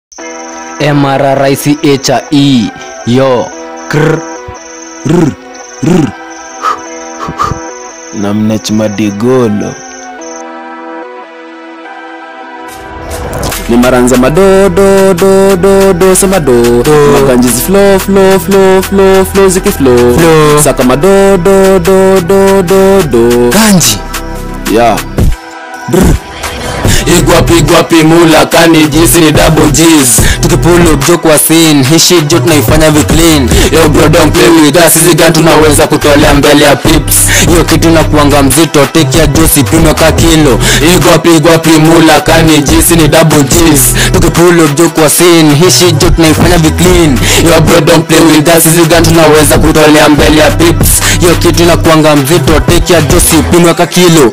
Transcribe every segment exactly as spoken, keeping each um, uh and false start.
M R R I C H E yo krr rr rr namnech madigolo ni maranza mado do do do do sema do makanjizi flow flow flow flow flow ziki flow saka mado do do do do do kanji yeah brr. Igwapi igwapi mula kani jinsi ni double G's tukipull up joke wa scene hii shit joke naifanya vi clean. Yo bro don't play with us, hizi gun tunaweza kutolea mbele ya pips. Yo kitu na kuanga mzito take ya juice pime ka kilo. Igwapi igwapi mula kani jinsi ni double G's tukipull up joke wa scene hii shit joke naifanya vi clean. Yo bro don't play with us, hizi gun tunaweza kutolea mbele ya pips. Yo kitu na kuanga mzito take ya juice pime ka kilo.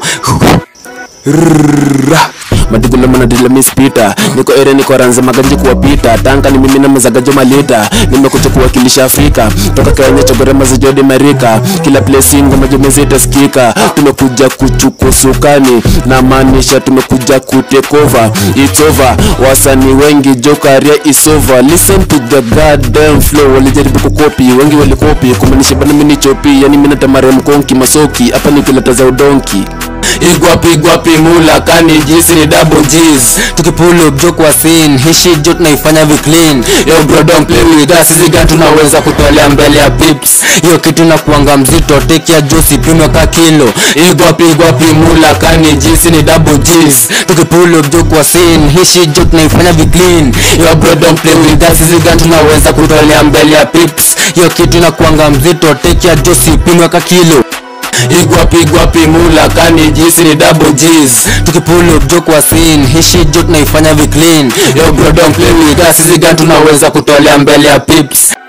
Rrrra madigula manadila mispita niko ere niko ranza maganji kuwapita tanka ni mimi na mazagajo malita nimekuja kuwakilisha Afrika toka Kenya chobore mazijodi Amerika kila place ngoma jomezita skika tumekuja kuchukua sukani na maanisha tumekuja ku take over it's over wasani wengi jokaria is over listen to the goddamn flow walijaribu kukopi wengi walikopi kumaanisha bana mimi ni chopi yani mimi natamare mkonki masoki hapa nikileta za udonki. Igwapi igwapi mula kani jinsi ni double G's tukipull up joke wa scene hii shit joke naifanya vi clean. Yo bro don't play with us, hizi gun tunaweza kutolea mbele ya pips. Yo kitu na kuanga mzito take ya juice pime ka kilo. Igwapi igwapi mula kani jinsi ni double G's tukipull up joke wa scene hii shit joke naifanya vi clean. Yo bro don't play with us, hizi gun tunaweza kutolea mbele ya pips. Yo kitu na kuanga mzito take ya juice pime ka kilo. Igwapi igwapi mula kani jinsi ni double G's tukipull up joke wa scene hii shit joke naifanya vi clean. Yo bro don't play with us, hizi gun tunaweza kutolea mbele ya pips.